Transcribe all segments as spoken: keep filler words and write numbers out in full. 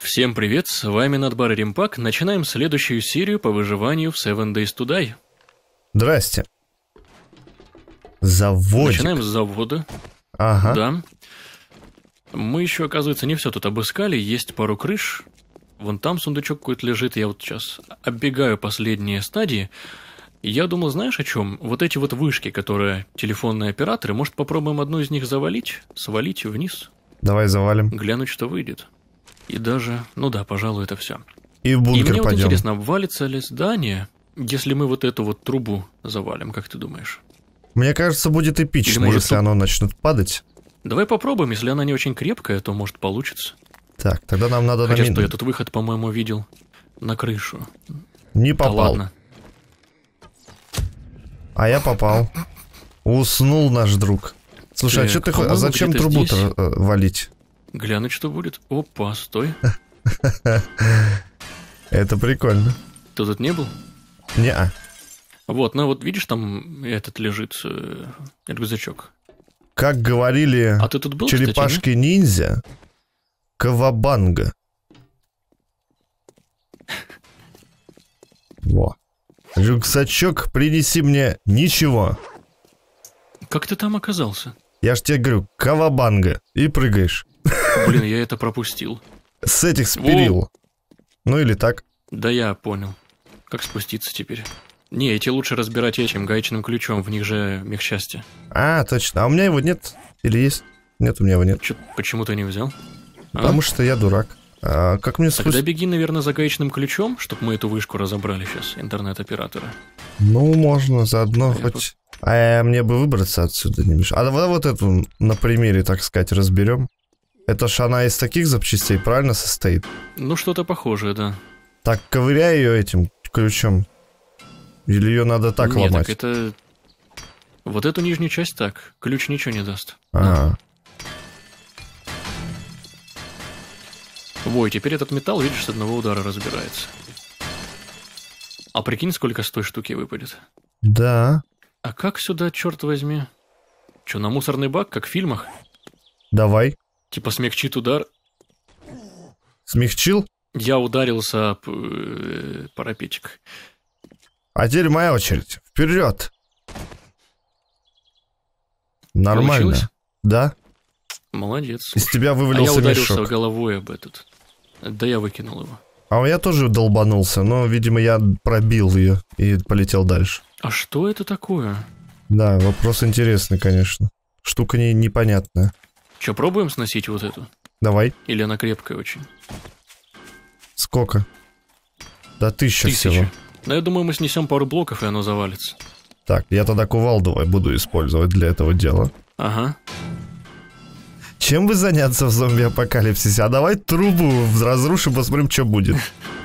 Всем привет, с вами Надбар и Римпак. Начинаем следующую серию по выживанию в Seven Days to Die. Здрасте. Заводик. Начинаем с завода. Ага. Да. Мы еще, оказывается, не все тут обыскали. Есть пару крыш. Вон там сундучок какой-то лежит. Я вот сейчас оббегаю последние стадии. Я думал, знаешь о чем? Вот эти вот вышки, которые телефонные операторы, может, попробуем одну из них завалить, свалить вниз? Давай завалим. Глянуть, что выйдет. И даже, ну да, пожалуй, это все. И в бункер И мне вот пойдем. интересно, обвалится ли здание, если мы вот эту вот трубу завалим, как ты думаешь? Мне кажется, будет эпично, Или, может, если тут- оно начнет падать. Давай попробуем, если она не очень крепкая, то может получится. Так, тогда нам надо Хотя на что, мин- я тут выход, по-моему, видел на крышу. Не Да попал. ладно. А я попал. Уснул наш друг. Слушай, а Так, что ты хо- а по-моему, зачем где-то трубу-то здесь. э, валить? Глянуть, что будет. Опа, стой. Это прикольно. Ты тут не был? Не-а. Вот, ну вот видишь, там этот лежит э, рюкзачок. Как говорили А ты тут был, кстати, нет? черепашки-ниндзя, кавабанга. Во. Рюкзачок, принеси мне ничего. Как ты там оказался? Я ж тебе говорю, кавабанга. И прыгаешь. Блин, я это пропустил. С этих с перил. Ну или так. Да я понял. Как спуститься теперь? Не, эти лучше разбирать этим гаечным ключом, в них же мех счастья. А, точно. А у меня его нет? Или есть? Нет, у меня его нет. Чё, почему ты не взял? А? Потому что я дурак. А как мне Тогда спуститься? беги, наверное, за гаечным ключом, чтобы мы эту вышку разобрали сейчас, интернет-оператора. Ну, можно заодно А я хоть... А мне бы выбраться отсюда не мешает. А давай вот эту на примере, так сказать, разберем. Это ж она из таких запчастей правильно состоит? Ну, что-то похожее, да. Так, ковыряй ее этим ключом. Или ее надо так Нет, ломать? так это... Вот эту нижнюю часть так, ключ ничего не даст. А, Ой, теперь этот металл, видишь, с одного удара разбирается. А прикинь, сколько с той штуки выпадет. да. А как сюда, черт возьми? Че, на мусорный бак, как в фильмах? Давай. Типа смягчит удар. Смягчил? Я ударился об э, парапетик. А теперь моя очередь. Вперед. Нормально. Получилось? Да. Молодец. Из тебя А я вывалился ударился мешок. головой об этот. Да я выкинул его. А я тоже долбанулся, но, видимо, я пробил ее и полетел дальше. А что это такое? Да, вопрос интересный, конечно. Штука не, непонятная. Че, пробуем сносить вот эту? Давай. Или она крепкая очень? Сколько? Да тысяча Тысяча. всего. Но я думаю, мы снесем пару блоков, и оно завалится. Так, я тогда кувалду буду использовать для этого дела. Ага. Чем бы заняться в зомби-апокалипсисе? А давай трубу разрушим, посмотрим, что будет.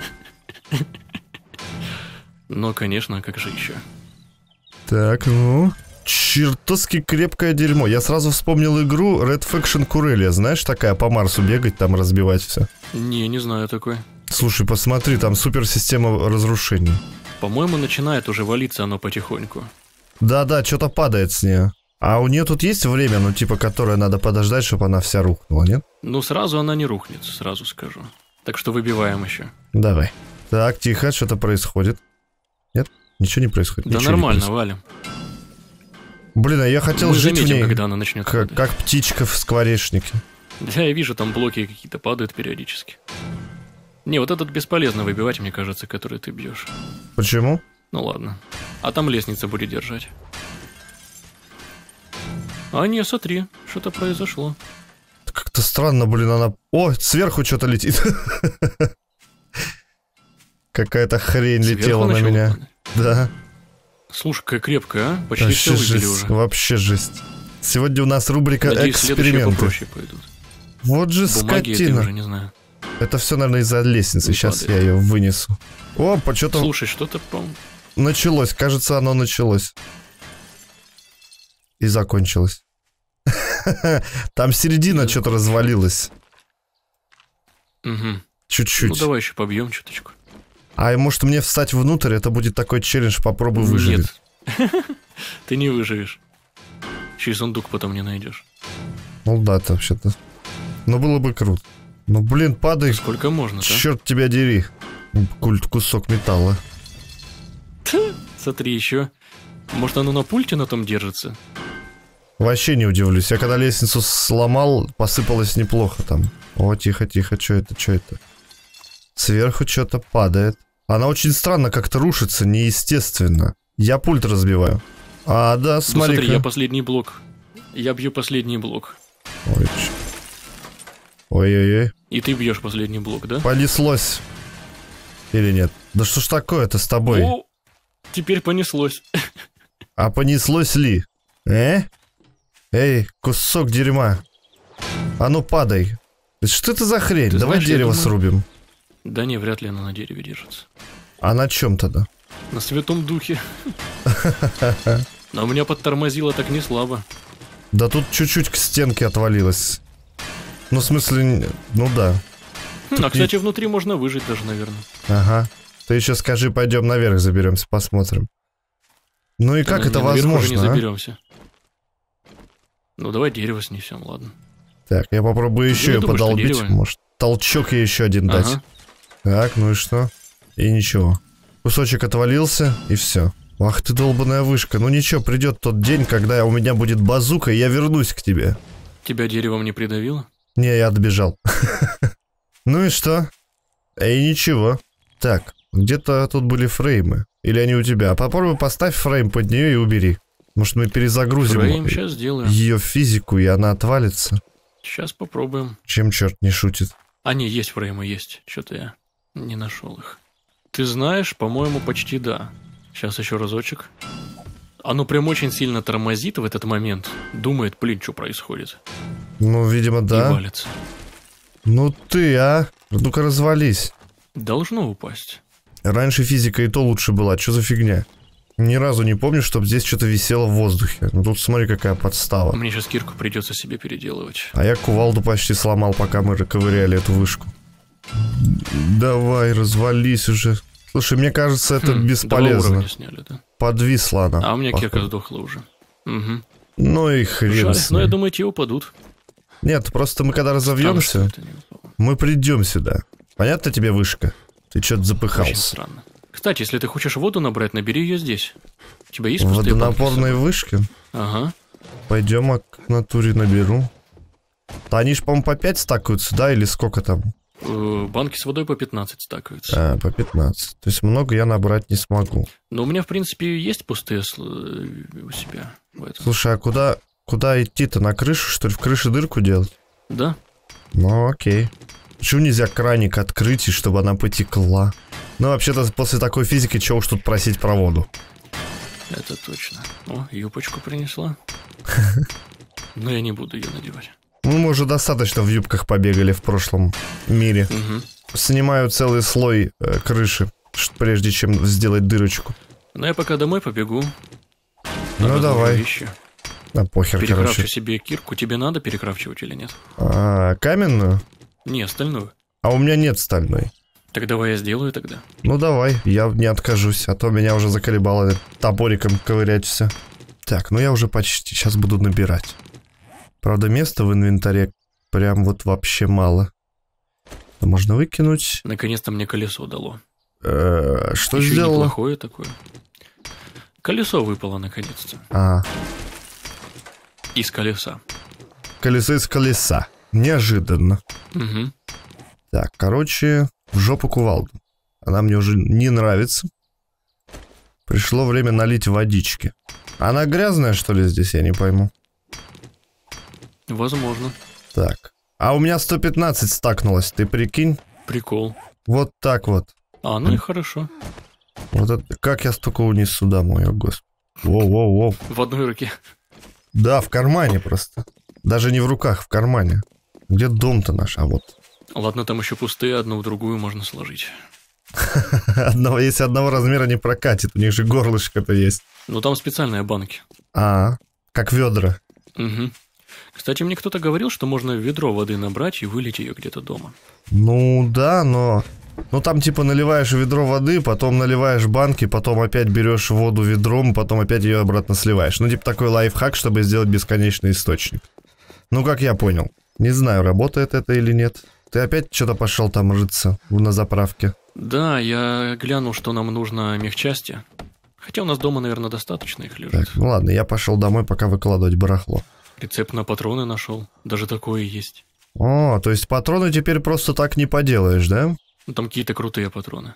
Ну, конечно, как же еще? Так, ну... Чертовски крепкое дерьмо. Я сразу вспомнил игру Red Faction Corellia. Знаешь, такая по Марсу бегать, там разбивать все. Не, не знаю такой. Слушай, посмотри, там суперсистема разрушений. По-моему, начинает уже валиться оно потихоньку. Да-да, что-то падает с нее. А у нее тут есть время, ну типа, которое надо подождать, чтобы она вся рухнула, нет? Ну, сразу она не рухнет, сразу скажу. Так что выбиваем еще. Давай. Так, тихо, что-то происходит. Нет? Ничего не происходит. Да ничего не нормально, происходит. валим. Блин, а я хотел Мы жить в заметим, ней, когда она начнет как, падать. как птичка в скворечнике. Да, я вижу, там блоки какие-то падают периодически. Не, вот этот бесполезно выбивать, мне кажется, который ты бьешь. Почему? Ну ладно. А там лестница будет держать. А не, смотри, что-то произошло. Как-то странно, блин, она... О, сверху что-то летит. Какая-то хрень Сверху летела на начало меня. падать? Да. Слушай, какая крепкая, а? Почти Вообще все выбили жесть. уже. Вообще жесть. Сегодня у нас рубрика Надеюсь, следующие эксперименты. попроще пойдут. Вот же Бумаги этой скотина. уже не знаю. Это все, наверное, из-за лестницы. Не Сейчас падает. я ее вынесу. Опа, что-то Слушай, что-то, по-моему... началось. Кажется, оно началось. И закончилось. Там середина что-то развалилась. Угу. Чуть-чуть. Ну, давай еще побьем чуточку. А может мне встать внутрь? Это будет такой челлендж, попробуй выжить. Нет. Ты не выживешь. Еще и сундук потом не найдешь. Ну да, вообще-то. Но было бы круто. Ну, блин, падай. Сколько можно-то? Черт тебя дери. Культ кусок металла. Смотри еще. Может, оно на пульте на том держится? Вообще не удивлюсь. Я когда лестницу сломал, посыпалось неплохо там. О, тихо, тихо, что это, что это? Сверху что-то падает. Она очень странно как-то рушится, неестественно. Я пульт разбиваю. А, да, смотри. Ну, смотри, я последний блок. Я бью последний блок. Ой, ой-ой-ой. И ты бьешь последний блок, да? Понеслось. Или нет? Да что ж такое-то с тобой? О, теперь понеслось. А понеслось ли? Э? Эй, кусок дерьма. А ну падай. Что это за хрень? Ты Давай знаешь, дерево думаю... срубим. Да не, вряд ли оно на дереве держится. А на чем тогда? На Святом Духе. Но у меня подтормозило так не слабо. Да тут чуть-чуть к стенке отвалилось. Ну, в смысле, ну да. Хм, а, кстати, не... внутри можно выжить даже, наверное. Ага. Ты еще скажи, пойдем наверх заберемся, посмотрим. Ну и да, как это возможно, уже не заберемся. Ну, давай дерево снесем, ладно. Так, я попробую еще ее подолбить. Может, толчок ей еще один дать. Ага. Так, ну и что? И ничего. Кусочек отвалился, и все. Ах ты долбаная вышка. Ну ничего, придет тот день, когда у меня будет базука, и я вернусь к тебе. Тебя деревом не придавило? Не, я отбежал. Ну и что? И ничего. Так, где-то тут были фреймы. Или они у тебя? Попробуй поставь фрейм под нее и убери. Может, мы перезагрузим фрейм сейчас сделаем. Ее физику, и она отвалится. Сейчас попробуем. Чем черт не шутит? А, не, есть фреймы, есть. Что-то я не нашел их. Ты знаешь, по-моему, почти да. Сейчас еще разочек. Оно прям очень сильно тормозит в этот момент. Думает, блин, что происходит. Ну, видимо, да. И валится. Ну ты, а? Ну-ка развались. Должно упасть. Раньше физика и то лучше была. Что за фигня? Ни разу не помню, чтобы здесь что-то висело в воздухе. Ну тут смотри, какая подстава. Мне сейчас кирку придется себе переделывать. А я кувалду почти сломал, пока мы ковыряли эту вышку. Давай, развались уже. Слушай, мне кажется, это хм, бесполезно. Сняли, да? Подвисла она. А у меня кирка сдохла уже. Угу. Ну и хрен. Но я думаю, те упадут. Нет, просто мы когда разовьемся, мы придем сюда. Понятно тебе вышка? Ты что-то запыхался. Очень странно. Кстати, если ты хочешь воду набрать, набери ее здесь. У тебя есть пустые водонапорные вышки? Ага. Пойдем, а к натуре наберу. Да они ж, по-моему, по пять стакаются, да? Или сколько там? Банки с водой по пятнадцать стакаются. А, по пятнадцать. То есть много я набрать не смогу. Но у меня, в принципе, есть пустые у себя. Слушай, а куда, куда идти-то? На крышу, что ли? В крыше дырку делать? Да. Ну, окей. Почему нельзя краник открыть, и чтобы она потекла? Ну, вообще-то, после такой физики, чего уж тут просить про воду? Это точно. О, юбочку принесла. Но я не буду ее надевать. Ну, мы уже достаточно в юбках побегали в прошлом мире. Угу. Снимаю целый слой э, крыши, прежде чем сделать дырочку. Ну, я пока домой побегу. Ну, давай. Вещи. А похер, Перекрафчу короче. себе кирку. Тебе надо перекрафчивать или нет? А, каменную? Не, стальную. А у меня нет стальной. Так давай я сделаю тогда. Ну давай, я не откажусь, а то меня уже заколебало топориком ковырять все. Так, ну я уже почти, сейчас буду набирать. Правда, места в инвентаре прям вот вообще мало. Это можно выкинуть. Наконец-то мне колесо дало. Э-э, что Еще сделало? Неплохое такое. Колесо выпало наконец-то. А. Из колеса. Колесо из колеса. Неожиданно. Угу. Так, короче, в жопу кувалду. Она мне уже не нравится. Пришло время налить водички. Она грязная, что ли, здесь? Я не пойму. Возможно. Так. А у меня сто пятнадцать стакнулось, ты прикинь? Прикол. Вот так вот. А, ну и хорошо. Вот это, как я столько унесу домой, о господи. Воу-воу-воу. В одной руке. Да, в кармане просто. Даже не в руках, в кармане. Где дом-то наш, а вот. Ладно, там еще пустые, одну в другую можно сложить. Одного, если одного размера не прокатит, у них же горлышко-то есть. Ну там специальные банки. А, как ведра. Угу. Кстати, мне кто-то говорил, что можно ведро воды набрать и вылить ее где-то дома. Ну да, но... Ну там типа наливаешь ведро воды, потом наливаешь банки, потом опять берешь воду ведром, потом опять ее обратно сливаешь. Ну типа такой лайфхак, чтобы сделать бесконечный источник. Ну как я понял. Не знаю, работает это или нет. Ты опять что-то пошел там рыться на заправке? Да, я глянул, что нам нужно мехчасти. Хотя у нас дома, наверное, достаточно их лежит. Так, ну ладно, я пошел домой, пока выкладывать барахло. Рецепт на патроны нашел. Даже такое есть. О, то есть патроны теперь просто так не поделаешь, да? Ну, там какие-то крутые патроны.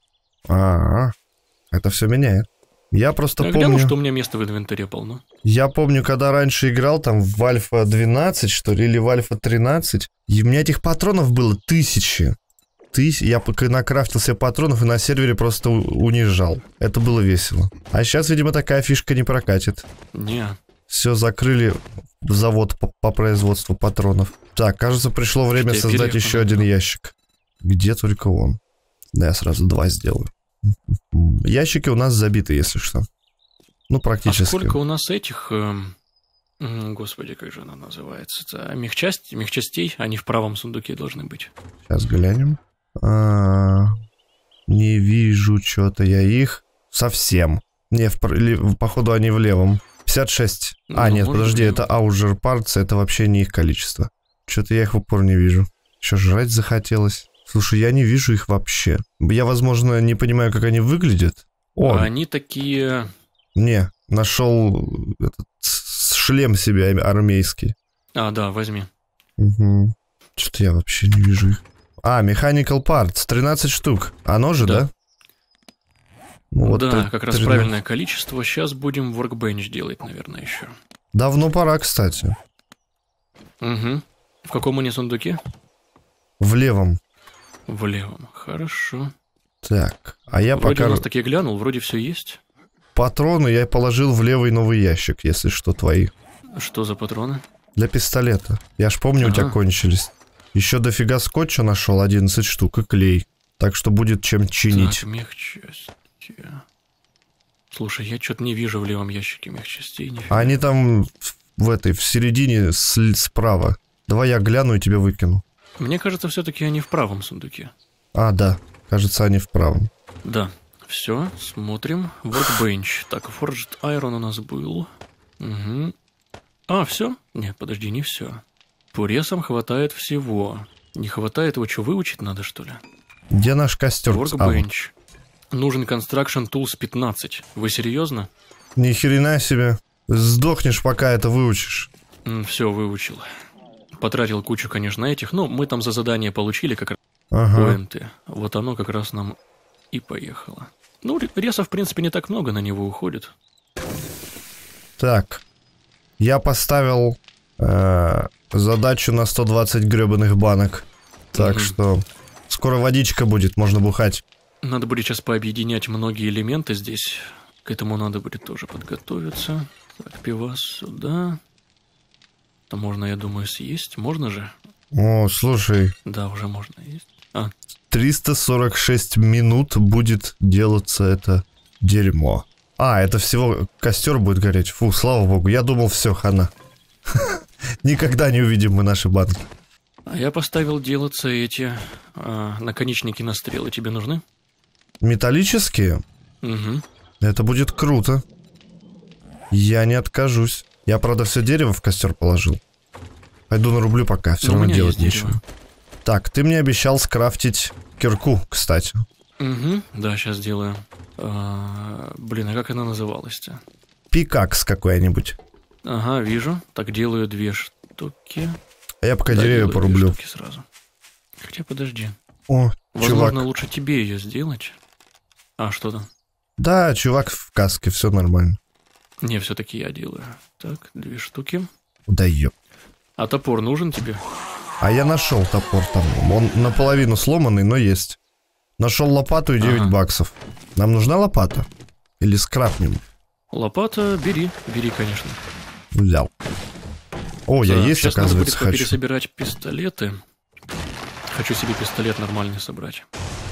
А, это все меняет. Я просто я помню... глянул, что у меня места в инвентаре полно. Я помню, когда раньше играл там в Альфа двенадцать, что ли, или в Альфа тринадцать, и у меня этих патронов было тысячи. Тысяч... Я пока накрафтил себе патронов и на сервере просто унижал. Это было весело. А сейчас, видимо, такая фишка не прокатит. Не. Все, закрыли завод по, по производству патронов. Так, кажется, пришло время Что, создать еще один ящик. Где только он? Да, я сразу два сделаю. Ящики у нас забиты, если что. Ну, практически. А сколько у нас этих... Э, господи, как же она называется? Это мехчасть, мехчастей, они в правом сундуке должны быть. Сейчас глянем. А, не вижу что-то я их совсем. Не, в, или, походу они в левом. пятьдесят шесть. А, ну, нет, подожди, быть. Это Augure Parts, это вообще не их количество. Что-то я их в упор не вижу. Что, жрать захотелось? Слушай, я не вижу их вообще. Я, возможно, не понимаю, как они выглядят. О, а они такие... Не, нашел этот шлем себе армейский. А, да, возьми. Угу. Что-то я вообще не вижу их. А, Mechanical Parts, тринадцать штук. Оно же, да? да? Ну, вот да, как раз правильное количество. Сейчас будем workbench делать, наверное, еще. Давно пора, кстати. Угу. В каком они сундуке? В левом. В левом, хорошо. Так, а я вроде пока... у нас таки глянул, вроде все есть. Патроны я положил в левый новый ящик, если что, твои. Что за патроны? Для пистолета. Я ж помню, ага. У тебя кончились. Еще дофига скотча нашел, одиннадцать штук, и клей. Так что будет чем чинить. Так, мехчасти. Слушай, я что-то не вижу в левом ящике мехчастей. Нифига. Они там в этой, в середине с, справа. Давай я гляну и тебе выкину. Мне кажется, все-таки они в правом сундуке. А, да. Кажется, они в правом. Да. Все, смотрим. Workbench. Так, Forged Iron у нас был. Угу. А, все? Нет, подожди, не все. По ресам хватает всего. Не хватает его, что, выучить надо, что ли? Где наш костер? Workbench. А. Нужен Construction Tools пятнадцать. Вы серьезно? Ни хрена себе. Сдохнешь, пока это выучишь. Все, выучил. Потратил кучу, конечно, этих, но мы там за задание получили как раз ага. поинты. Вот оно как раз нам и поехало. Ну, реса, в принципе, не так много на него уходит. Так. Я поставил э, задачу на сто двадцать гребаных банок. Так mm-hmm. что скоро водичка будет, можно бухать. Надо будет сейчас пообъединять многие элементы здесь. К этому надо будет тоже подготовиться. Так, пивас сюда. Это можно, я думаю, съесть. Можно же? О, слушай. Да, уже можно есть. А. триста сорок шесть минут будет делаться это дерьмо. А, это всего костер будет гореть. Фу, слава богу. Я думал, все, хана. Никогда не увидим мы наши банки. А я поставил делаться эти а, наконечники на стрелы. Тебе нужны? Металлические? Угу. Это будет круто. Я не откажусь. Я, правда, все дерево в костер положил. Пойду нарублю пока, все равно делать нечего. Так, ты мне обещал скрафтить кирку, кстати. Угу, да, сейчас делаю. А, блин, а как она называлась-то? Пикакс какой-нибудь. Ага, вижу. Так, делаю две штуки. А я пока да, деревья порублю. Две штуки сразу. Хотя, подожди. О, возможно, чувак. лучше тебе ее сделать. А, что там? Да, чувак в каске, все нормально. Не, все-таки я делаю. Так, две штуки. Да ёп. А топор нужен тебе? А я нашел топор там. Он наполовину сломанный, но есть. Нашел лопату и девять ага. баксов. Нам нужна лопата? Или скрапнем? Лопата, бери, бери, конечно. Взял. О, да, я есть, сейчас оказывается, надо будет хочу. пересобирать пистолеты. Хочу себе пистолет нормальный собрать.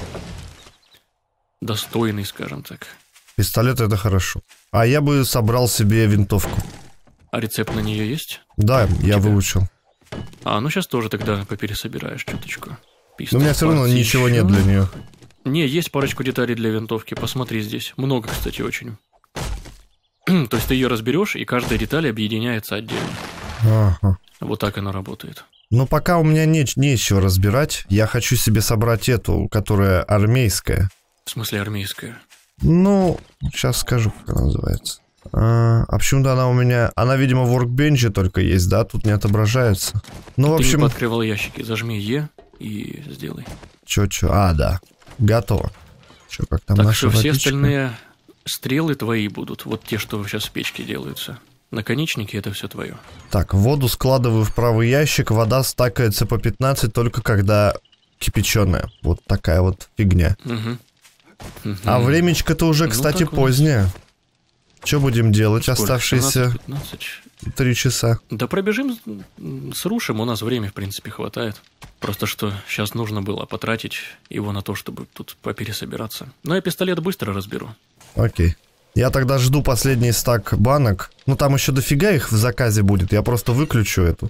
Достойный, скажем так. Пистолет это хорошо. А я бы собрал себе винтовку. А рецепт на нее есть? Да, я выучил. А, ну сейчас тоже тогда попересобираешь чуточку. Но у меня все равно ничего еще. Нет для нее. Не, есть парочку деталей для винтовки. Посмотри здесь. Много, кстати, очень. То есть ты ее разберешь, и каждая деталь объединяется отдельно. Ага. Вот так она работает. Но пока у меня не, нечего разбирать. Я хочу себе собрать эту, которая армейская. В смысле армейская? Ну, сейчас скажу, как она называется. А, а почему-то она у меня... Она, видимо, в Workbench только есть, да? Тут не отображается. Ну, Ты в общем... не пооткрывал ящики. Зажми Е и сделай. Чё-чё? А, да. Готово. Чё, как там так наша что все водичка? остальные стрелы твои будут. Вот те, что сейчас в печке делаются. Наконечники — это все твое. Так, воду складываю в правый ящик. Вода стакается по пятнадцать только когда кипяченая. Вот такая вот фигня. Угу. Угу. А времечко-то уже, кстати, ну, позднее. Что будем делать? Сколько? Оставшиеся три часа. Да пробежим, срушим, у нас времени, в принципе, хватает. Просто что сейчас нужно было потратить его на то, чтобы тут попересобираться. Но я пистолет быстро разберу. Окей. Я тогда жду последний стак банок. Ну, там еще дофига их в заказе будет. Я просто выключу эту.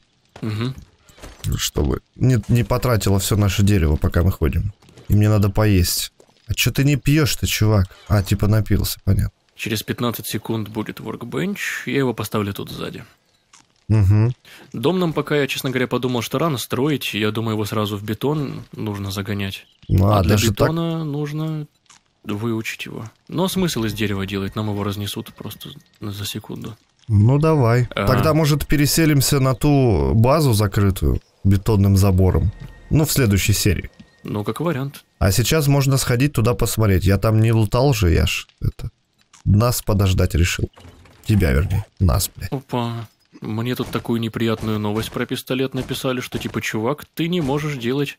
Угу. Чтобы не, не потратило все наше дерево, пока мы ходим. И мне надо поесть. А что ты не пьешь-то, чувак? А, типа напился, понятно. Через пятнадцать секунд будет workbench, я его поставлю тут сзади. Угу. Дом нам пока, я, честно говоря, подумал, что рано строить. Я думаю, его сразу в бетон нужно загонять. Ну, а, а для даже бетона так? нужно выучить его. Но смысл из дерева делать? Нам его разнесут просто за секунду. Ну, давай. А... Тогда, может, переселимся на ту базу закрытую бетонным забором. Ну, в следующей серии. Ну, как вариант. А сейчас можно сходить туда посмотреть. Я там не лутал же, я ж это... Нас подождать решил. Тебя, вернее. Нас, блядь. Опа. Мне тут такую неприятную новость про пистолет написали, что типа, чувак, ты не можешь делать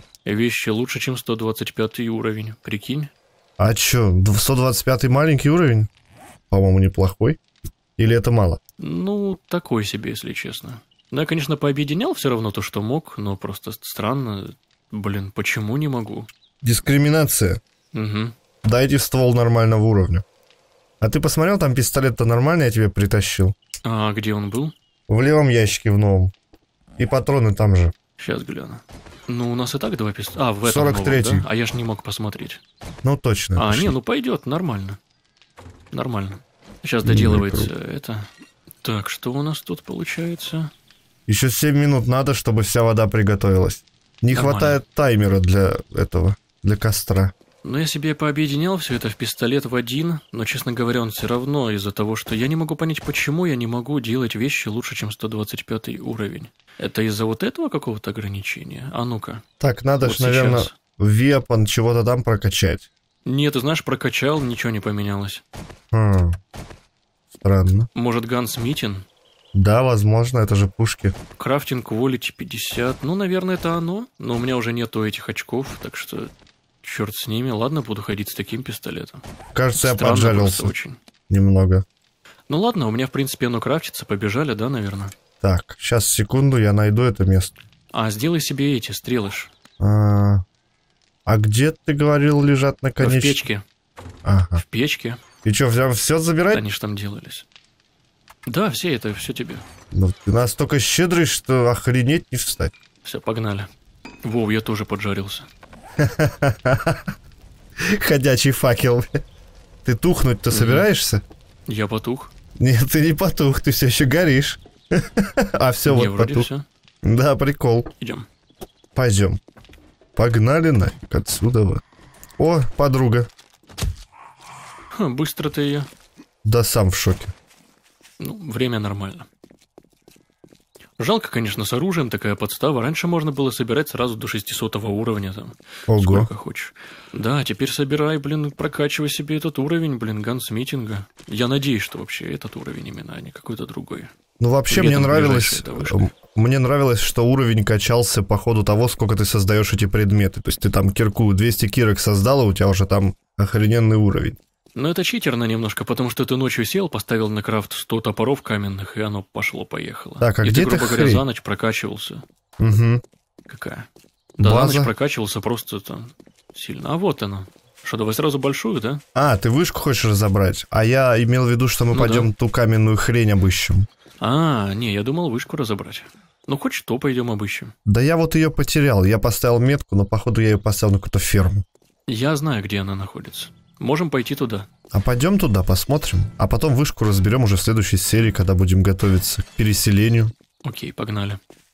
вещи лучше, чем сто двадцать пятый уровень. Прикинь? А чё, сто двадцать пятый маленький уровень? По-моему, неплохой. Или это мало? Ну, такой себе, если честно. Ну, я, конечно, пообъединял все равно то, что мог, но просто странно. Блин, почему не могу? Дискриминация. Угу. Дайте ствол нормального уровня. А ты посмотрел, там пистолет-то нормальный я тебе притащил? А где он был? В левом ящике, в новом. И патроны там же. Сейчас гляну. Ну, у нас и так два пистолета. А, в этом сорок третий. новом, да? А я ж не мог посмотреть. Ну, точно. А, пошли. не, ну пойдет, нормально. Нормально. Сейчас доделывается это. Так, что у нас тут получается? Еще семь минут надо, чтобы вся вода приготовилась. Не Нормально. Хватает таймера для этого, для костра. Ну, я себе пообъединял все это в пистолет в один, но, честно говоря, он все равно из-за того, что я не могу понять, почему я не могу делать вещи лучше, чем сто двадцать пятый уровень. Это из-за вот этого какого-то ограничения? А ну-ка. Так, надо вот ж, наверное, сейчас. вепон чего-то там прокачать. Нет, ты знаешь, прокачал, ничего не поменялось. Хм. Странно. Может, гансмитин? Да, возможно, это же пушки. Крафтинг Quality пятьдесят. Ну, наверное, это оно. Но у меня уже нету этих очков, так что... Черт с ними, ладно, буду ходить с таким пистолетом. Кажется, Странно я поджарился очень. Немного. Ну ладно, у меня, в принципе, оно крафтится, побежали, да, наверное? Так, сейчас, секунду, я найду это место. А, сделай себе эти, стрелыш. А, а где, ты говорил, лежат наконечники? В печке. Ага. В печке. И что, все, все забирать? Они же там делались. Да, все это, все тебе. Ну, ты настолько щедрый, что охренеть не встать. Все, погнали. Вов, я тоже поджарился. Ходячий факел. Ты тухнуть-то угу. собираешься? Я потух. Нет, ты не потух, ты все еще горишь. А все, вот потух. Все. Да, прикол. Идем. Пойдем. Погнали нафиг отсюда. О, подруга. Ха, быстро ты ее. Да сам в шоке. Ну, время нормально. Жалко, конечно, с оружием такая подстава. Раньше можно было собирать сразу до шестисотого уровня там. Ого. Сколько хочешь. Да, теперь собирай, блин, прокачивай себе этот уровень, блин, гансмитинга. Я надеюсь, что вообще этот уровень именно, а не какой-то другой. Ну, вообще, мне нравилось, мне нравилось, что уровень качался по ходу того, сколько ты создаешь эти предметы. То есть ты там кирку, двести кирок создал, и у тебя уже там охрененный уровень. Но это читерно немножко, потому что ты ночью сел, поставил на крафт сто топоров каменных, и оно пошло-поехало. Так, а и где ты, грубо ты говоря, хрень? за ночь прокачивался. Угу. Какая? Да, База? за ночь прокачивался просто там сильно. А вот она. Что, давай сразу большую, да? А, ты вышку хочешь разобрать? А я имел в виду, что мы ну пойдем да. ту каменную хрень обыщем. А, не, я думал вышку разобрать. Ну, хоть что, пойдем обыщем. Да я вот ее потерял. Я поставил метку, но походу я ее поставил на какую-то ферму. Я знаю, где она находится. Можем пойти туда. А пойдем туда, посмотрим. А потом вышку разберем уже в следующей серии, когда будем готовиться к переселению. Окей, погнали.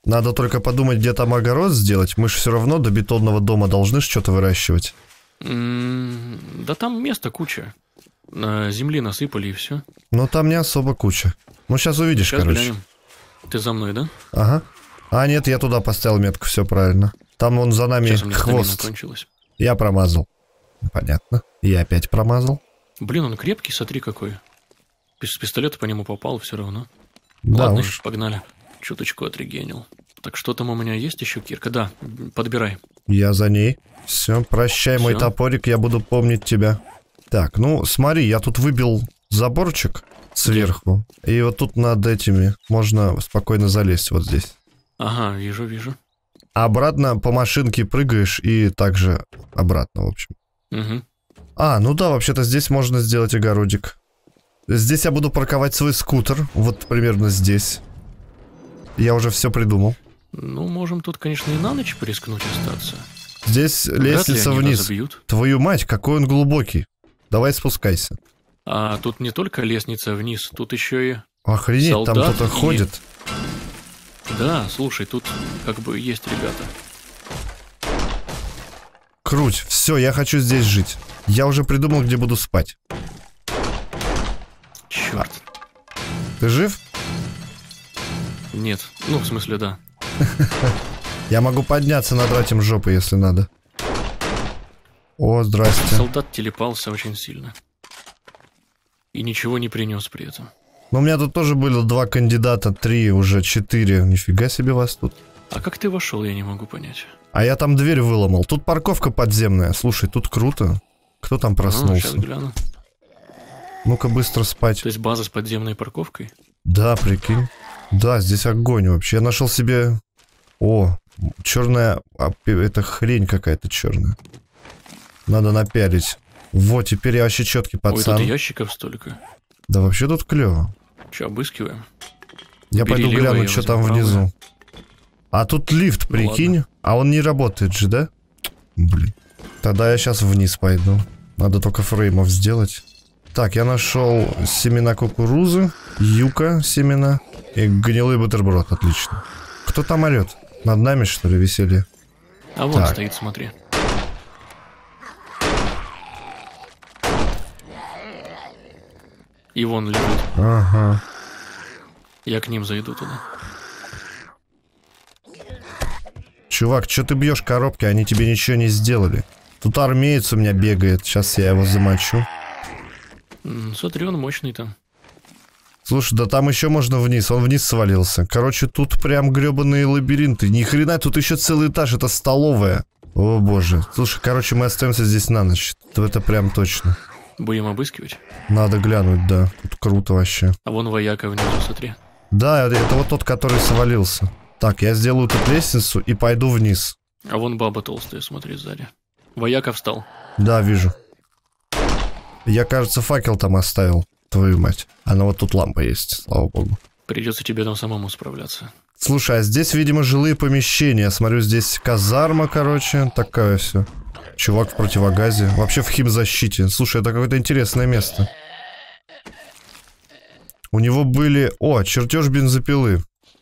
Надо только подумать, где там огород сделать. Мы же все равно до бетонного дома должны что-то выращивать. М-м, да там места куча. На земли насыпали и все. Но там не особо куча. Ну, сейчас увидишь, Сейчас короче. глянем. Ты за мной, да? Ага. А, нет, я туда поставил метку, все правильно. Там вон за нами Сейчас у меня хвост. стамина кончилась. Я промазал. Понятно. Я опять промазал. Блин, он крепкий, смотри какой. С пистолета по нему попал все равно. Да Ладно, уж. погнали. Чуточку отрегенил. Так что там у меня есть еще кирка? Да, подбирай. Я за ней. Все, прощай, мой Всё. топорик, я буду помнить тебя. Так, ну смотри, я тут выбил заборчик сверху. И вот тут над этими можно спокойно залезть вот здесь. Ага, вижу, вижу. Обратно по машинке прыгаешь и также обратно, в общем. Угу. А, ну да, вообще-то здесь можно сделать огородик. Здесь я буду парковать свой скутер. Вот примерно здесь. Я уже все придумал. Ну, можем тут, конечно, и на ночь порискнуть остаться. Здесь Вряд ли лестница они вниз. разобьют. Твою мать, какой он глубокий. Давай спускайся. А тут не только лестница вниз, тут еще и... Охренеть, там Солдат кто-то и- ходит. Да, слушай, тут как бы есть ребята. Круть, все, я хочу здесь жить. Я уже придумал, где буду спать. Черт. Ты жив? Нет, ну, в смысле, да. Я могу подняться, надрать им жопы, если надо. О, здрасте. Солдат телепался очень сильно. И ничего не принес при этом. Ну, у меня тут тоже было два кандидата, три, уже четыре. Нифига себе вас тут. А как ты вошел, я не могу понять. А я там дверь выломал. Тут парковка подземная. Слушай, тут круто. Кто там А, сейчас проснулся? гляну. Ну-ка быстро спать. То есть база с подземной парковкой? Да, прикинь. Да, здесь огонь вообще. Я нашел себе... О, черная... а, это хрень какая-то черная. Надо напялить. Вот, теперь я вообще четкий Ой, пацан. тут ящиков столько. Да вообще тут клево. Че, обыскиваем? Я Бери пойду левое, гляну, я что возьму там правое. внизу. А тут лифт, Ну прикинь. А он не работает же, да? Блин. Тогда я сейчас вниз пойду. Надо только фреймов сделать. Так, я нашел семена кукурузы, юка семена и гнилый бутерброд. Отлично. Кто там орет? Над нами, что ли, веселье? А вон Так. стоит, смотри. И вон лежит. Ага. Я к ним зайду туда. Чувак, что ты бьешь коробки? Они тебе ничего не сделали. Тут армеец у меня бегает. Сейчас я его замочу. М, Смотри, он мощный там. Слушай, да там еще можно вниз. Он вниз свалился. Короче, тут прям гребаные лабиринты. Ни хрена, тут еще целый этаж. Это столовая. О боже. Слушай, короче, мы остаемся здесь на ночь. Это прям точно. Будем обыскивать. Надо глянуть, да. Тут круто вообще. А вон вояка внизу, смотри. Да, это вот тот, который свалился. Так, я сделаю тут лестницу и пойду вниз. А вон баба толстая, смотри, сзади. Вояка встал. Да, вижу. Я, кажется, факел там оставил. Твою мать. А ну вот тут лампа есть, слава богу. Придется тебе там самому справляться. Слушай, а здесь, видимо, жилые помещения. Смотрю, здесь казарма, короче. Такое все. Чувак в противогазе. Вообще в химзащите. Слушай, это какое-то интересное место. У него были... О, чертеж бензопилы.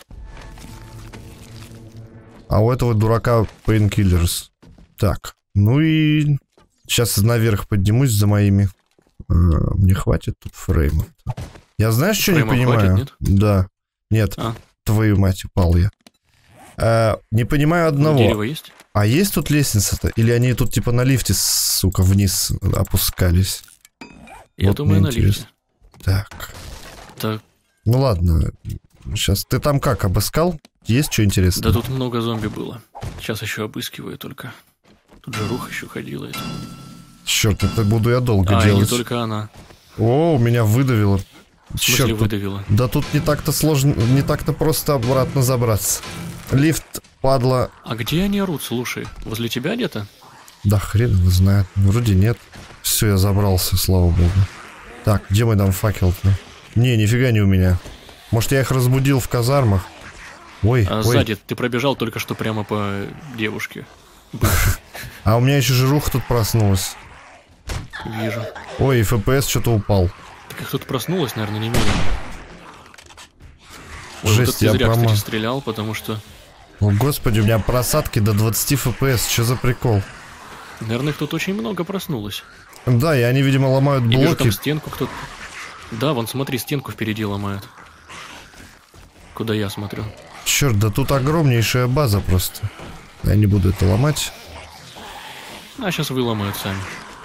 А у этого дурака Painkillers. Так, ну и... Сейчас наверх поднимусь за моими. А, мне хватит тут фреймов. Я знаешь, что не Фреймов понимаю? хватит, нет? Да. Нет. А. Твою мать, упал я. А, не понимаю одного. Дерево есть? А есть тут лестница-то? Или они тут типа на лифте, сука, вниз опускались? Я Вот думаю, мне на лифте. интересно. Так. Так, Ну ладно. Сейчас. Ты там как, обыскал? Есть что интересное? да тут много зомби было. Сейчас еще обыскиваю только. Тут же рух еще ходила. Это. Черт, это буду я долго А, и не делать. только она. О, меня выдавило. В смысле Черт, тут- выдавила? да тут не так-то сложно, не так-то просто обратно забраться. Лифт, падла. А где они орут, слушай? Возле тебя где-то? Да хрен его знает. Вроде нет. Все, я забрался, слава богу. Так, где мой там факел-то? Не, нифига не у меня. Может, я их разбудил в казармах? Ой, А ой. сзади ты пробежал только что прямо по девушке. А у меня еще жируха тут проснулась. Вижу. Ой, и эф пи эс что-то упал. Так их тут проснулось, наверное, не менее. Ой, Жесть, вот это ты я зря, прома- кстати, стрелял, потому что О, господи, у меня просадки до двадцати эф пи эс. Что за прикол? Наверное, их тут очень много проснулось. Да, и они, видимо, ломают блоки. Я вижу, там стенку кто-то... Да, вон, смотри, стенку впереди ломают. Куда я смотрю. Черт, да тут огромнейшая база просто. Я не буду это ломать. А сейчас выломают сами.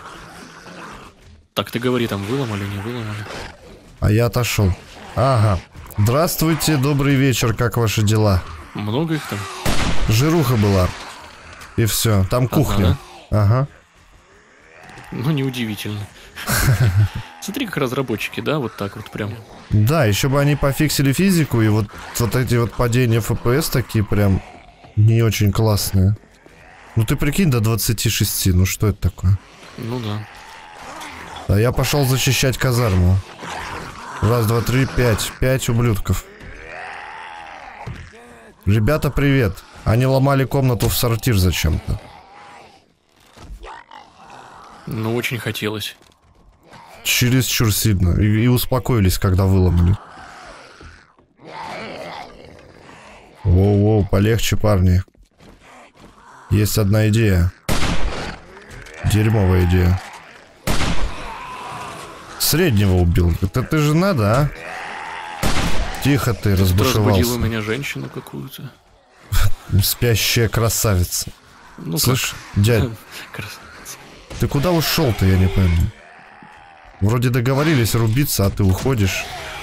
Так, ты говори, там выломали, не выломали. А я отошел. Ага. Здравствуйте, добрый вечер, как ваши дела? Много их там? Жируха была. И все, там кухня. Одна, да? Ага. Ну, неудивительно. Смотри, как разработчики, да, вот так вот прям. Да, еще бы они пофиксили физику, и вот, вот эти вот падения эф пи эс такие прям не очень классные. Ну ты прикинь, до двадцати шести, ну что это такое? Ну да. А я пошел защищать казарму. Раз, два, три, пять. Пять ублюдков. Ребята, привет. Они ломали комнату в сортир зачем-то. Ну, очень хотелось. Чересчур сильно. И, и успокоились, когда выломали. Воу-воу, полегче, парни. Есть одна идея. Дерьмовая идея. Среднего убил. Это ты же надо, а? Тихо ты, разбушевался. Ты разбудил у меня женщину какую-то. Спящая красавица. Ну, слышь, как? Дядь, красавица. Ты куда ушел-то, я не пойму. Вроде договорились рубиться, а ты уходишь.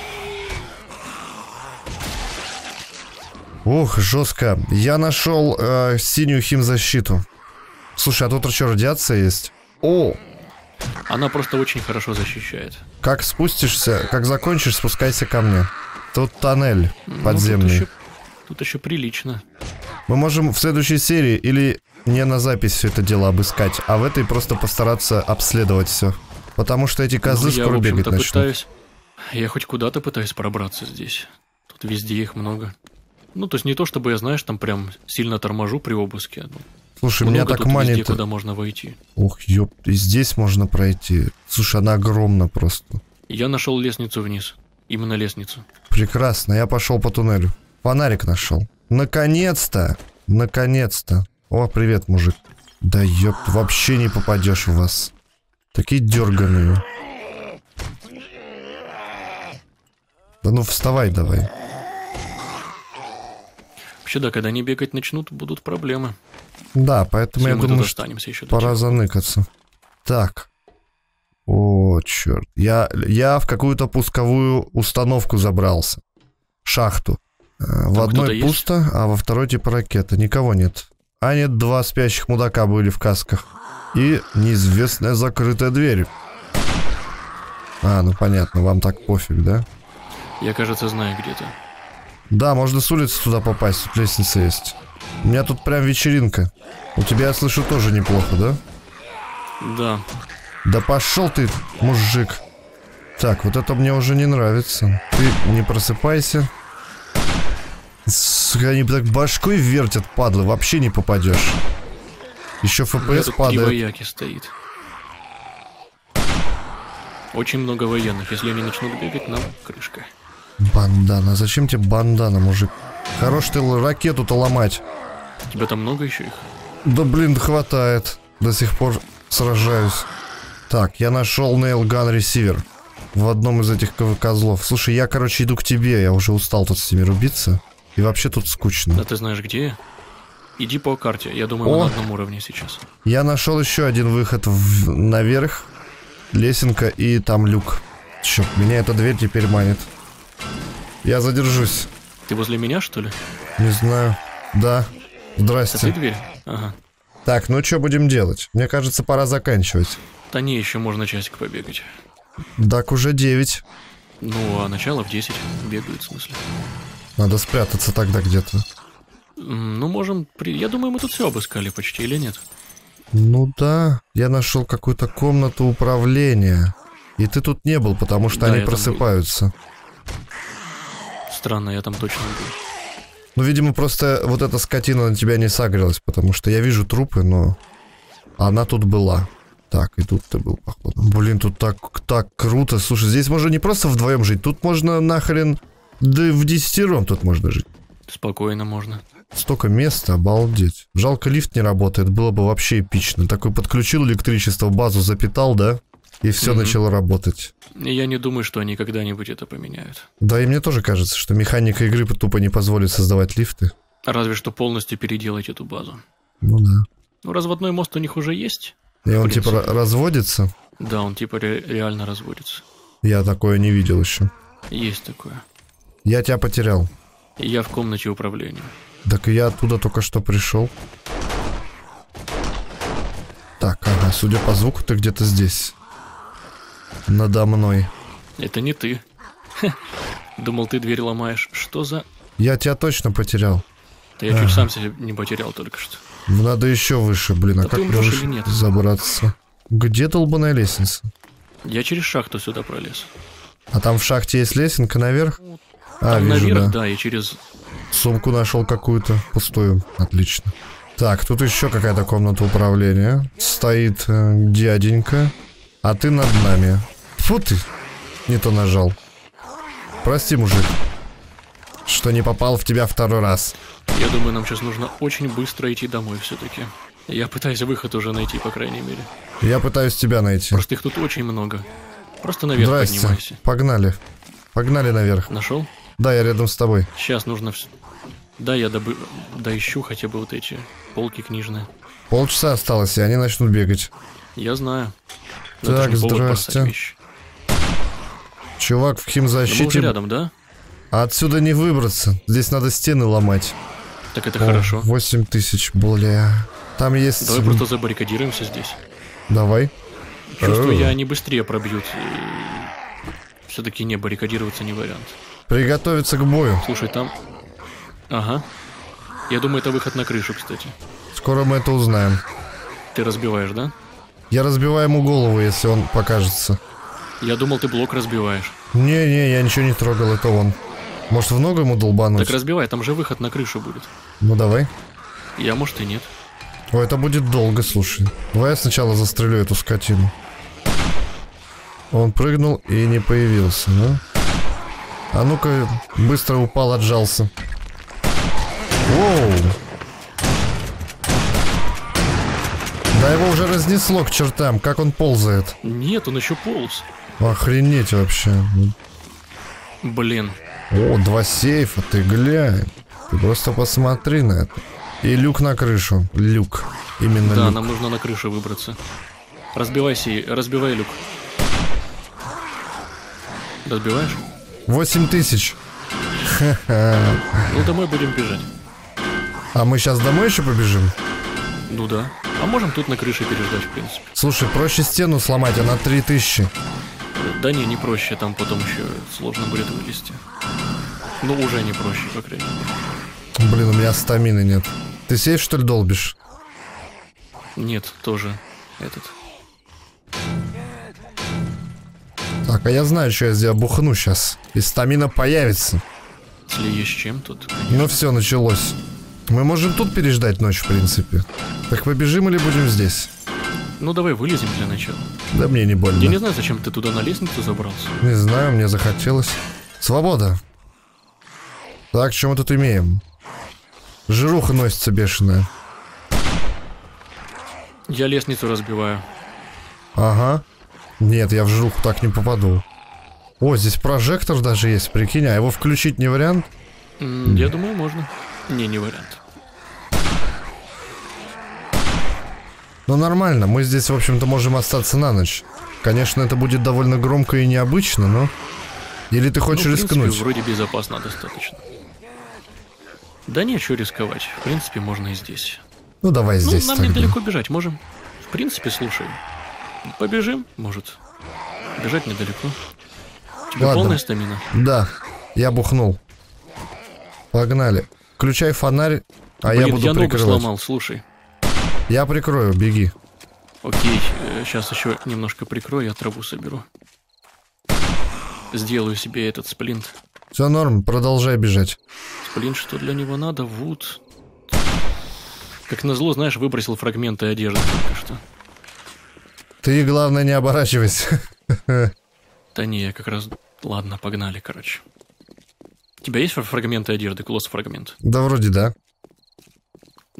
Ох, жестко. Я нашел э, синюю химзащиту. Слушай, а тут что, радиация есть? О! Она просто очень хорошо защищает. Как спустишься, как закончишь, спускайся ко мне. Тут тоннель подземный. Ну, тут, еще, тут еще прилично. Мы можем в следующей серии или не на запись все это дело обыскать, а в этой просто постараться обследовать все. Потому что эти козы ну, скоро я, бегать начнут. Пытаюсь, я хоть куда-то пытаюсь пробраться здесь. Тут везде их много. Ну, то есть не то, чтобы я, знаешь, там прям сильно торможу при обыске. Но слушай, меня так тут манит. Везде, куда можно войти. Ох, ёп, и здесь можно пройти. Слушай, она огромна просто. Я нашел лестницу вниз. Именно лестницу. Прекрасно, я пошел по туннелю. Фонарик нашел. Наконец-то! Наконец-то! О, привет, мужик. Да ёп, вообще не попадешь в вас. Такие дерганые. Да ну вставай давай. Вообще да, когда они бегать начнут, будут проблемы. Да, поэтому я думаю, что еще пора заныкаться. Так. О, черт. Я, я в какую-то пусковую установку забрался. Шахту. Там в одной пусто, есть? А во второй типа ракета. Никого нет. А нет, два спящих мудака были в касках. И неизвестная закрытая дверь. А, ну понятно, вам так пофиг, да? Я, кажется, знаю где-то. Да, можно с улицы туда попасть, тут лестница есть. У меня тут прям вечеринка. У тебя, я слышу, тоже неплохо, да? Да. Да пошел ты, мужик. Так, вот это мне уже не нравится. Ты не просыпайся. Сука, они так башкой вертят, падлы, вообще не попадешь. Еще эф пи эс падает. Три вояки стоит. Очень много военных. Если они начнут бегать, нам крышка. Бандана. Зачем тебе бандана, мужик? Хорош ты ракету-то ломать. У тебя там много еще их? Да блин, хватает. До сих пор сражаюсь. Так, я нашел нейлган ресивер в одном из этих козлов. Слушай, я, короче, иду к тебе. Я уже устал тут с ними рубиться. И вообще тут скучно. Да ты знаешь где я? Иди по карте. Я думаю, мы на одном уровне сейчас. Я нашел еще один выход в... наверх. Лесенка и там люк. Черт, меня эта дверь теперь манит. Я задержусь. Ты возле меня, что ли? Не знаю. Да. Здрасте. Это ты дверь? Ага. Так, ну что будем делать? Мне кажется, пора заканчивать. Да не, еще можно часик побегать. Так уже девять. Ну, а начало в десять бегают, в смысле. Надо спрятаться тогда где-то. Ну, можем... При... Я думаю, мы тут все обыскали почти, или нет? Ну да. Я нашел какую-то комнату управления. И ты тут не был, потому что да, они просыпаются. Странно, я там точно был. Ну, видимо, просто вот эта скотина на тебя не сагрилась, потому что я вижу трупы, но она тут была. Так, и тут ты был, походу. Блин, тут так, так круто. Слушай, здесь можно не просто вдвоем жить, тут можно нахрен... Да в десятером тут можно жить. Спокойно можно. Столько места, обалдеть. Жалко, лифт не работает, было бы вообще эпично. Такой подключил электричество, базу запитал, да? И все mm-hmm. начало работать. Я не думаю, что они когда-нибудь это поменяют. Да, и мне тоже кажется, что механика игры тупо не позволит создавать лифты. Разве что полностью переделать эту базу. Ну да. Ну, разводной мост у них уже есть. И он типа разводится? Да, он типа ре- реально разводится. Я такое не видел еще. Есть такое. Я тебя потерял. Я в комнате управления. Так и я оттуда только что пришел. Так, ага, судя по звуку, ты где-то здесь. Надо мной. Это не ты. Думал, ты дверь ломаешь. Что за... Я тебя точно потерял. Да я а. чуть сам себя не потерял только что. Надо еще выше, блин, а да как выше забраться? Где долбаная лестница? Я через шахту сюда пролез. А там в шахте есть лесенка наверх? Там а, вижу, наверх, да. да, и через... Сумку нашел какую-то, пустую, отлично. Так, тут еще какая-то комната управления. Стоит э, дяденька, а ты над нами. Фу ты, не то нажал. Прости, мужик, что не попал в тебя второй раз. Я думаю, нам сейчас нужно очень быстро идти домой все-таки. Я пытаюсь выход уже найти, по крайней мере. Я пытаюсь тебя найти. Просто их тут очень много. Просто наверх Здрасте. поднимайся. Погнали. Погнали наверх. Нашел? Да, я рядом с тобой. Сейчас нужно все. Да, я добы... доищу хотя бы вот эти полки книжные. Полчаса осталось, и они начнут бегать. Я знаю. Но так, здрасте. Чувак в химзащите. Мы уже рядом, да? А отсюда не выбраться. Здесь надо стены ломать. Так это О, хорошо. восемь тысяч, бля. Там есть... Давай просто забаррикадируемся здесь. Давай. Чувствую, я они быстрее пробьют. И... все-таки не, баррикадироваться не вариант. Приготовиться к бою. Слушай, там... Ага. Я думаю, это выход на крышу, кстати. Скоро мы это узнаем. Ты разбиваешь, да? Я разбиваю ему голову, если он покажется. Я думал, ты блок разбиваешь. Не-не, я ничего не трогал, это он. Может, в ногу ему долбануть? Так разбивай, там же выход на крышу будет. Ну давай. Я, может, и нет. Ой, это будет долго, слушай. Давай я сначала застрелю эту скотину. Он прыгнул и не появился, да? А ну-ка, быстро упал, отжался. Воу! Да его уже разнесло к чертам, как он ползает. Нет, он еще полз. Охренеть вообще. Блин. О, два сейфа, ты глянь. Ты просто посмотри на это. И люк на крышу. Люк. Именно да, люк. нам нужно на крышу выбраться. Разбивайся, разбивай люк. Разбиваешь? Восемь тысяч. Ну, домой будем бежать. А мы сейчас домой еще побежим? Ну да. А можем тут на крыше переждать, в принципе. Слушай, проще стену сломать, она три тысячи. Да не, не проще, там потом еще сложно будет вылезти. Ну, уже не проще, по крайней мере. Блин, у меня стамины нет. Ты сейф, что ли, долбишь? Нет, тоже этот. Так, а я знаю, что я здесь бухну сейчас. И стамина появится. Если есть чем тут, конечно. Ну все, началось. Мы можем тут переждать ночь, в принципе. Так побежим или будем здесь? Ну давай вылезем для начала. Да мне не больно. Я не знаю, зачем ты туда на лестницу забрался. Не знаю, мне захотелось. Свобода. Так, что мы тут имеем? Жируха носится бешеная. Я лестницу разбиваю. Ага. Нет, я в жируху так не попаду. О, здесь прожектор даже есть, прикинь, а его включить не вариант? Mm, я думаю, можно. Не, не вариант. Ну нормально, мы здесь, в общем-то, можем остаться на ночь. Конечно, это будет довольно громко и необычно, но... Или ты хочешь ну, в принципе, рискнуть? Вроде безопасно достаточно. Да не, что рисковать. В принципе, можно и здесь. Ну давай здесь. Ну, нам тогда. недалеко бежать можем. В принципе, слушай. Побежим, может. Бежать недалеко. У тебя Ладно. полная стамина? Да, я бухнул. Погнали. Включай фонарь, а Блин, я буду я ногу прикрывать. сломал, слушай. Я прикрою, беги. Окей, сейчас еще немножко прикрою, я траву соберу. Сделаю себе этот сплинт. Все норм, продолжай бежать. Сплинт, что для него надо? Вуд. Как назло, знаешь, выбросил фрагменты одежды только что. Ты, главное, не оборачивайся. Да не, я как раз... Ладно, погнали, короче. У тебя есть фрагменты одежды, клосс-фрагмент? Да вроде да.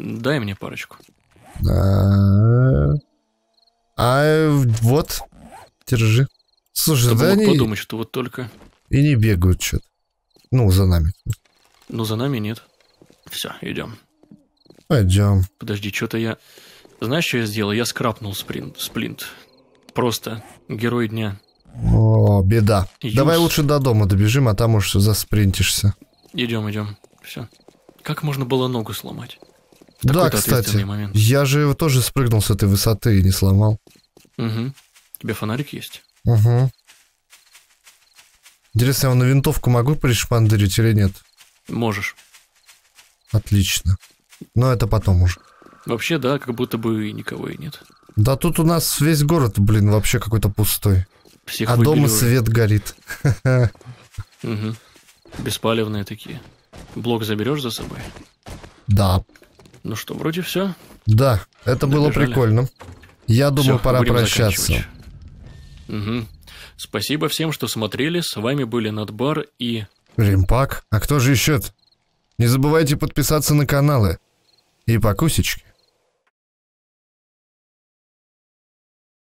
Дай мне парочку. А, а вот, держи. Слушай, Кто да бы мог они подумать, что вот только... и не бегают что-то. Ну, за нами. Ну, за нами нет. Все, идем. Пойдем. Подожди, что-то я... Знаешь, что я сделал? Я скрапнул спринт, сплинт. Просто герой дня. О, беда. Юз. Давай лучше до дома добежим, а там уж заспринтишься. Идем, идем. Все. Как можно было ногу сломать? В Да, такой-то кстати, ответственный момент. я же тоже спрыгнул с этой высоты и не сломал. Угу. У тебя фонарик есть? Угу. Интересно, я его на винтовку могу пришпандырить или нет? Можешь. Отлично. Но это потом уже. Вообще, да, как будто бы и никого и нет. Да тут у нас весь город, блин, вообще какой-то пустой. Всех А выбили дома уже. свет горит. Угу. Беспалевные такие. Блок заберешь за собой? Да. Ну что, вроде все. Да, это было Добежали. прикольно. Я думаю, Всё, пора будем прощаться. заканчивать. Угу. Спасибо всем, что смотрели. С вами были Надбар и... Римпак? А кто же еще? Не забывайте подписаться на каналы. И покусечки.